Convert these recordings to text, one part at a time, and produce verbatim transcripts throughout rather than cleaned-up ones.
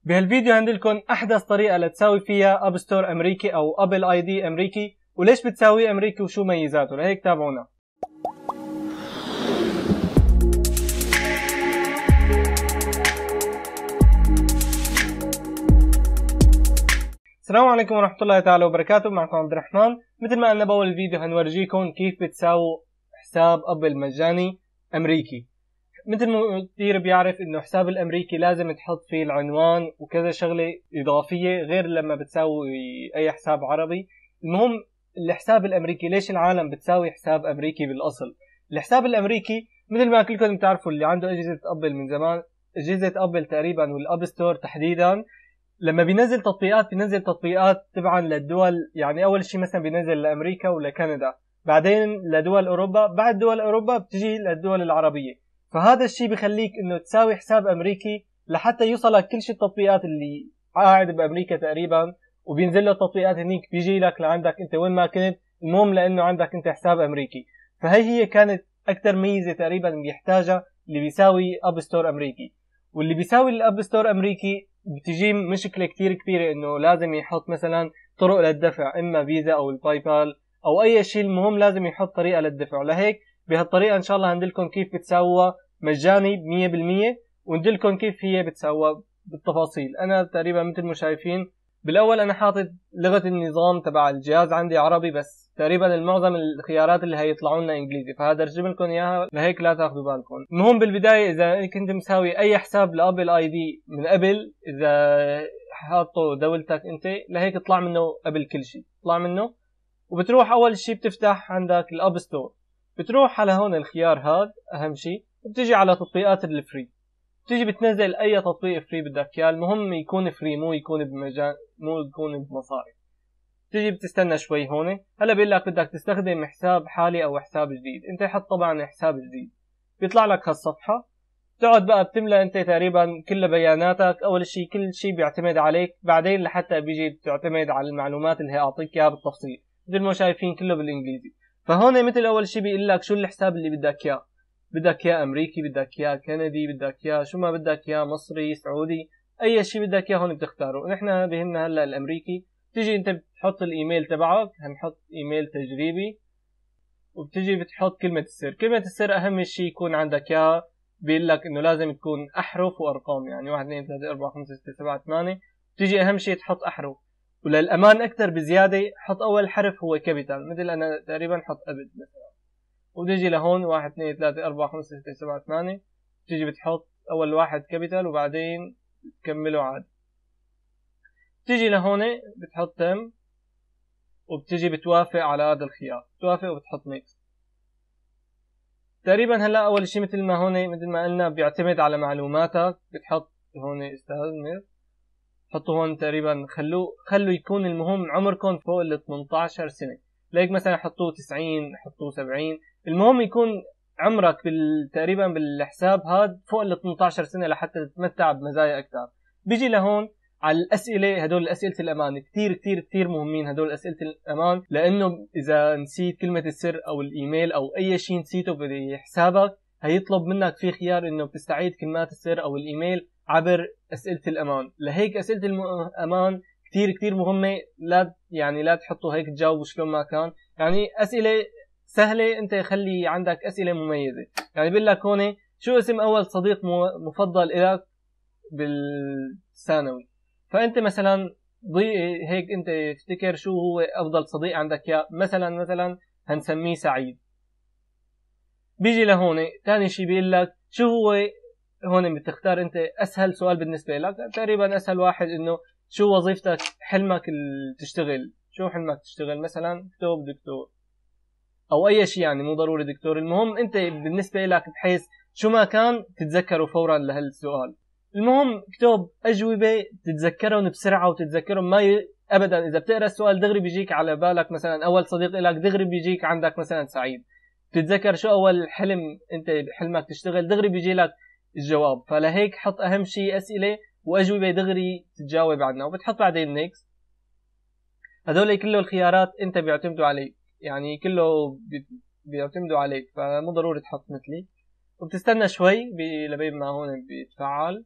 بهالفيديو هندلكن احدث طريقة لتساوي فيها اب ستور امريكي او ابل اي دي امريكي، وليش بتساويه امريكي وشو ميزاته. لهيك تابعونا. السلام عليكم ورحمة الله تعالى وبركاته. معكم عبد الرحمن. مثل ما قلنا باول الفيديو هنورجيكم كيف بتساووا حساب ابل مجاني امريكي. مثل ما كثير بيعرف انه حساب الامريكي لازم تحط فيه العنوان وكذا شغله اضافيه غير لما بتساوي اي حساب عربي. المهم الحساب الامريكي، ليش العالم بتساوي حساب امريكي بالاصل؟ الحساب الامريكي مثل ما كلكم بتعرفوا، اللي عنده اجهزه ابل من زمان، اجهزه ابل تقريبا والاب ستور تحديدا، لما بينزل تطبيقات بينزل تطبيقات تبعا للدول. يعني اول شيء مثلا بينزل لامريكا ولكندا، بعدين لدول اوروبا، بعد دول اوروبا بتجي للدول العربيه. فهذا الشيء بخليك انه تساوي حساب امريكي لحتى يوصلك كل شيء التطبيقات اللي قاعد بامريكا تقريبا، وبينزل له تطبيقات هنيك بيجي لك لعندك انت وين ما كنت، المهم لانه عندك انت حساب امريكي. فهي هي كانت اكثر ميزه تقريبا بيحتاجها اللي بيساوي اب ستور امريكي. واللي بيساوي الاب ستور امريكي بتجي مشكله كتير كبيره، انه لازم يحط مثلا طرق للدفع، اما فيزا او الباي بال او اي شيء. المهم لازم يحط طريقه للدفع. لهيك بهالطريقه ان شاء الله هندلكم كيف بتساووها مجاني مية بالمية، وندلكم كيف هي بتساوى بالتفاصيل. انا تقريبا مثل ما شايفين بالاول انا حاطط لغه النظام تبع الجهاز عندي عربي، بس تقريبا المعظم الخيارات اللي هيطلعوا لنا انجليزي، فهذا ارجم لكم اياها، لهيك لا تاخذوا بالكم. المهم بالبدايه اذا كنت مساوي اي حساب لابل اي دي من قبل، اذا حاطه دولتك انت، لهيك اطلع منه قبل كل شيء، اطلع منه وبتروح اول شيء بتفتح عندك الاب ستور، بتروح على هون الخيار هذا اهم شيء، بتجي على تطبيقات الفري، بتجي بتنزل اي تطبيق فري بدك اياه، المهم يكون فري، مو يكون بمجان، مو يكون بمصاري. بتجي بتستنى شوي هون. هلا بيقول لك بدك تستخدم حساب حالي او حساب جديد، انت حط طبعا حساب جديد. بيطلع لك هالصفحه، بتقعد بقى بتملى انت تقريبا كل بياناتك. اول شيء كل شيء بيعتمد عليك، بعدين لحتى بيجي بتعتمد على المعلومات اللي هي اعطيك اياها بالتفصيل، مثل ما شايفين كله بالانجليزي. فهون مثل اول شيء بيقول لك شو الحساب اللي بدك اياه، بدك اياه امريكي، بدك اياه كندي، بدك اياه شو ما بدك اياه، مصري، سعودي، اي شيء بدك اياه هون بتختاره. نحن بهمنا هلا الامريكي. بتيجي انت بتحط الايميل تبعك، هنحط ايميل تجريبي، وبتجي بتحط كلمة السر. كلمة السر اهم شيء يكون عندك اياها، بيقول لك انه لازم تكون احرف وارقام، يعني واحد اثنين ثلاثة أربعة خمسة ستة سبعة ثمانية. بتيجي اهم شيء تحط احرف، وللامان اكثر بزيادة حط اول حرف هو كابيتال، مثل انا تقريبا حط ابد مثلا. وبتجي لهون واحد اثنين ثلاثة أربعة خمسة ستة سبعة ثمانية، بتجي بتحط أول واحد كابيتال وبعدين تكمله عادي. بتجي لهون بتحط تم، وبتجي بتوافق على هذا الخيار، بتوافق وبتحط نيكست. تقريبا هلا أول شيء مثل ما هون مثل ما قلنا بيعتمد على معلوماتك. بتحط هون استاذ مير، حطوا هون تقريبا، خلوه خلوا يكون المهم عمركم فوق ال ثمانية عشر سنة. ليك مثلا حطوه تسعين، حطوه سبعين، المهم يكون عمرك بال... تقريبا بالحساب هذا فوق ال ثمانية عشر سنة لحتى تتمتع بمزايا أكثر. بيجي لهون على الأسئلة، هدول أسئلة الأمان كتير كتير كتير مهمين. هدول أسئلة الأمان لأنه إذا نسيت كلمة السر أو الإيميل أو أي شيء نسيته بحسابك، هيطلب منك في خيار إنه بتستعيد كلمات السر أو الإيميل عبر أسئلة الأمان. لهيك أسئلة الأمان كتير كتير مهمة. لا يعني لا تحطوا هيك تجاوبوا شلون ما كان، يعني أسئلة سهلة. أنت خلي عندك أسئلة مميزة. يعني بيقول لك هون شو اسم أول صديق مفضل إلك بالثانوي، فأنت مثلا ضي هيك أنت افتكر شو هو أفضل صديق عندك يا مثلا مثلا هنسميه سعيد. بيجي لهون تاني شي بيقول لك شو هو، هون بتختار انت اسهل سؤال بالنسبه لك. تقريبا اسهل واحد انه شو وظيفتك، حلمك تشتغل، شو حلمك تشتغل، مثلا اكتب دكتور او اي شيء، يعني مو ضروري دكتور. المهم انت بالنسبه لك بحيث شو ما كان تتذكره فورا لهالسؤال. المهم اكتب اجوبه تتذكرهم بسرعه وتتذكرهم ما ي... ابدا. اذا بتقرا السؤال دغري بيجيك على بالك مثلا اول صديق لك، دغري بيجيك عندك مثلا سعيد. تتذكر شو اول حلم انت حلمك تشتغل، دغري بيجي لك الجواب. فلهيك حط اهم شيء اسئله واجوبه دغري تتجاوب عنها، وبتحط بعدين نيكست. هذول كله الخيارات انت بيعتمدوا عليك، يعني كله بيعتمدوا عليك، فمو ضروري تحط مثلي. وبتستنى شوي لبين ما هون بيتفعل.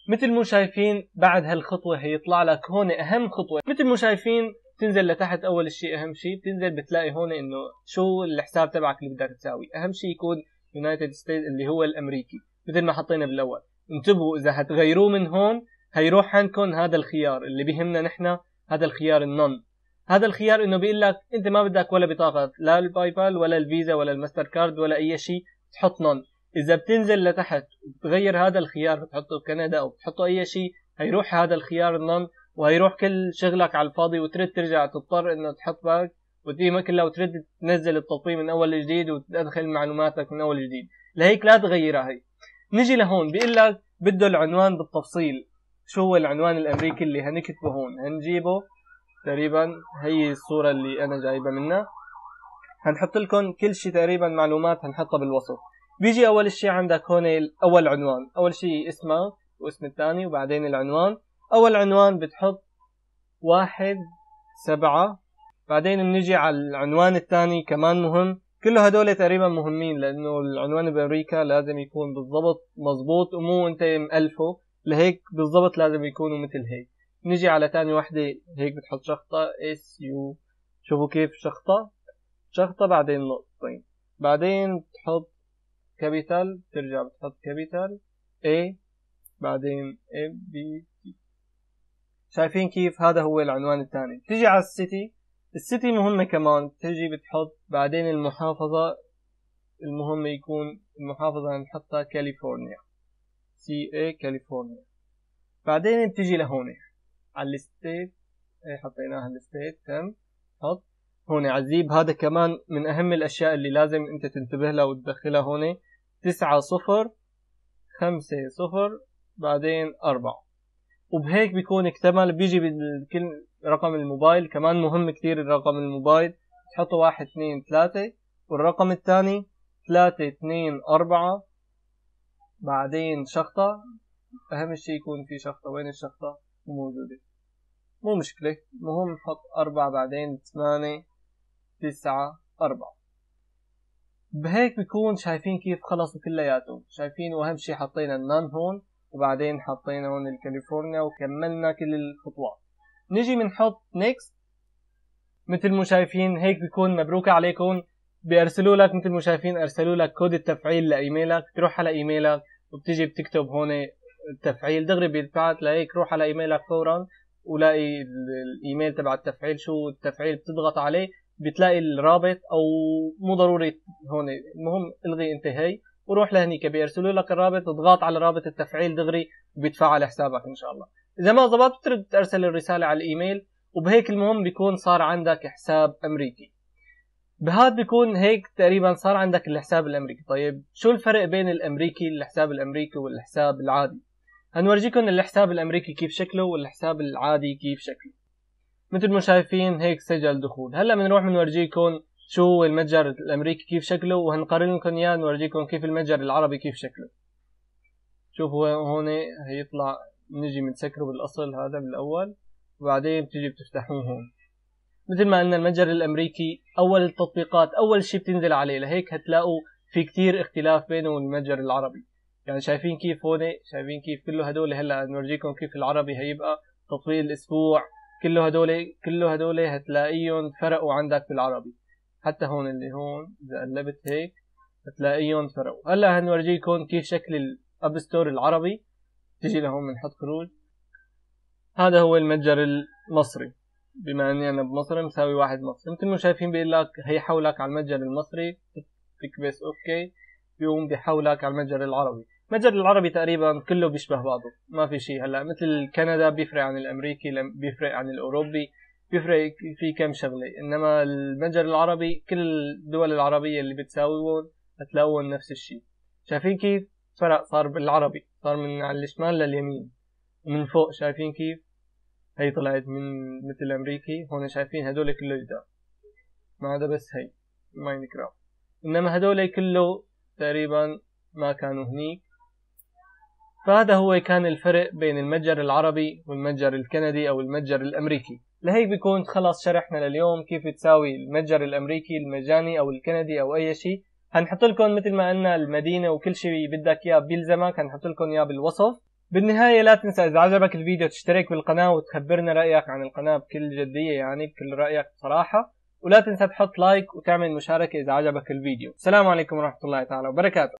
مثل ما شايفين بعد هالخطوة هيطلع لك هون أهم خطوة. مثل ما شايفين تنزل لتحت أول شيء، أهم شيء بتنزل بتلاقي هون إنه شو الحساب تبعك اللي بدك تساوي. أهم شيء يكون يونايتد ستيتس اللي هو الأمريكي مثل ما حطينا بالأول. انتبهوا إذا هتغيروه من هون هيروح عندكم هذا الخيار اللي بيهمنا نحن، هذا الخيار النون. هذا الخيار إنه بيقول لك أنت ما بدك ولا بطاقة لا الباي بال ولا الفيزا ولا الماستر كارد ولا أي شيء، تحط نون. إذا بتنزل لتحت وبتغير هذا الخيار بتحطه كندا أو بتحطه أي شيء، هيروح هذا الخيار النون وهيروح كل شغلك على الفاضي، وترد ترجع تضطر إنه تحط باك وتقيمة كلها وترد تنزل التطبيق من أول جديد وتدخل معلوماتك من أول جديد. لهيك لا تغيرها هي. نجي لهون بيقول لك بده العنوان بالتفصيل. شو هو العنوان الأمريكي اللي هنكتبه هون؟ هنجيبه تقريبا هي الصورة اللي أنا جايبة منها. هنحط لكم كل شيء تقريبا معلومات هنحطها بالوصف. بيجي أول شيء عندك هون أول عنوان، أول شيء اسمه واسم الثاني وبعدين العنوان. أول عنوان بتحط واحد سبعة. بعدين بنجي على العنوان الثاني كمان مهم. كل هدول تقريبا مهمين لأنه العنوان بأمريكا لازم يكون بالضبط مزبوط ومو أنت مألفه، لهيك بالضبط لازم يكونوا مثل هيك. نجي على تاني وحدة هيك بتحط شخطة اس يو، شوفوا كيف شخطة شخطة بعدين نقطتين، بعدين بتحط كابيتال ترجع بتحط كابيتال A بعدين A B T. شايفين كيف؟ هذا هو العنوان الثاني. تيجي على السيتي، السيتي مهمة كمان. تيجي بتحط بعدين المحافظة، المهم يكون المحافظة نحطها كاليفورنيا سي اي كاليفورنيا. بعدين بتيجي لهون على الستيت، حطيناها الستيت تم. حط هون على الزيب. هذا كمان من أهم الأشياء اللي لازم أنت تنتبه لها وتدخلها هون. تسعة صفر خمسة صفر بعدين أربعة، وبهيك بيكون اكتمل. بيجي بكل رقم الموبايل كمان مهم كتير. الرقم الموبايل تحطه واحد اثنين ثلاثة، والرقم الثاني ثلاثة اثنين أربعة بعدين شخطة. أهم شيء يكون في شخطة. وين الشخطة؟ مو موجودة، مو مشكلة. مهم حط أربعة بعدين ثمانية تسعة أربعة. بهيك بيكون شايفين كيف خلصوا كلياتهم. شايفين؟ وأهم شيء حطينا النان هون وبعدين حطينا هون الكاليفورنيا وكملنا كل الخطوات. نجي بنحط نيكست. مثل ما شايفين هيك بيكون مبروك عليكم. بيرسلوا لك مثل ما شايفين ارسلوا لك كود التفعيل لايميلك. تروح على ايميلك وبتيجي بتكتب هون التفعيل دغري بيتبعت لهيك. روح على ايميلك فورا ولاقي الايميل تبع التفعيل. شو التفعيل؟ بتضغط عليه بتلاقي الرابط، او مو ضروري هون، المهم الغي انت هي وروح لهنيك. بيرسلوا لك الرابط، اضغط على رابط التفعيل دغري وبيتفعل حسابك ان شاء الله. اذا ما ضبط بترد ترسل الرساله على الايميل، وبهيك المهم بيكون صار عندك حساب امريكي. بهاد بيكون هيك تقريبا صار عندك الحساب الامريكي. طيب شو الفرق بين الامريكي الحساب الامريكي والحساب العادي؟ هنورجيكم الحساب الامريكي كيف شكله والحساب العادي كيف شكله. مثل ما شايفين هيك سجل دخول. هلا بنروح بنورجيكم شو المتجر الامريكي كيف شكله، وهنقارن لكم اياه نورجيكم كيف المتجر العربي كيف شكله. شوفوا هون هيطلع. نجي بنسكره بالاصل هذا بالاول وبعدين بتيجي بتفتحوه هون. مثل ما قلنا المتجر الامريكي اول التطبيقات اول شيء بتنزل عليه، لهيك هتلاقوا في كتير اختلاف بينه والمتجر العربي. يعني شايفين كيف هون؟ شايفين كيف كله هدول؟ هلا نورجيكم كيف العربي هيبقى تطبيق الاسبوع. كله هدول كله هدول هتلاقيهم فرقوا عندك بالعربي. حتى هون اللي هون اذا قلبت هيك هتلاقيهم فرقوا. هلا هنورجيكم كيف شكل الاب ستور العربي. تيجي لهون بنحط خروج. هذا هو المتجر المصري. بما اني انا بمصر مساوي واحد مصري. مثل ما شايفين بيقول لك هيحولك على المتجر المصري، تكبس اوكي بيقوم بيحولك على المتجر العربي. المتجر العربي تقريبا كله بيشبه بعضه، ما في شيء. هلا مثل كندا بيفرق عن الامريكي، بيفرق عن الاوروبي، بيفرق في كم شغله. انما المتجر العربي كل الدول العربيه اللي بتساويهم هتلاقوهم نفس الشيء. شايفين كيف فرق صار بالعربي؟ صار من على الشمال لليمين ومن فوق. شايفين كيف هي طلعت من مثل الامريكي. هون شايفين هدول كله جداد ما عدا بس هي ماينكرافت، انما هدول كله تقريبا ما كانوا هنيك. فهذا هو كان الفرق بين المتجر العربي والمتجر الكندي او المتجر الامريكي. لهيك بيكون خلص شرحنا لليوم كيف تساوي المتجر الامريكي المجاني او الكندي او اي شيء. هنحط لكم مثل ما قلنا المدينه وكل شيء بدك اياه بيلزمك، هنحط لكم اياه بالوصف. بالنهاية لا تنسى إذا عجبك الفيديو تشترك بالقناة وتخبرنا رأيك عن القناة بكل جدية، يعني بكل رأيك صراحة، ولا تنسى تحط لايك وتعمل مشاركة إذا عجبك الفيديو. السلام عليكم ورحمة الله تعالى وبركاته.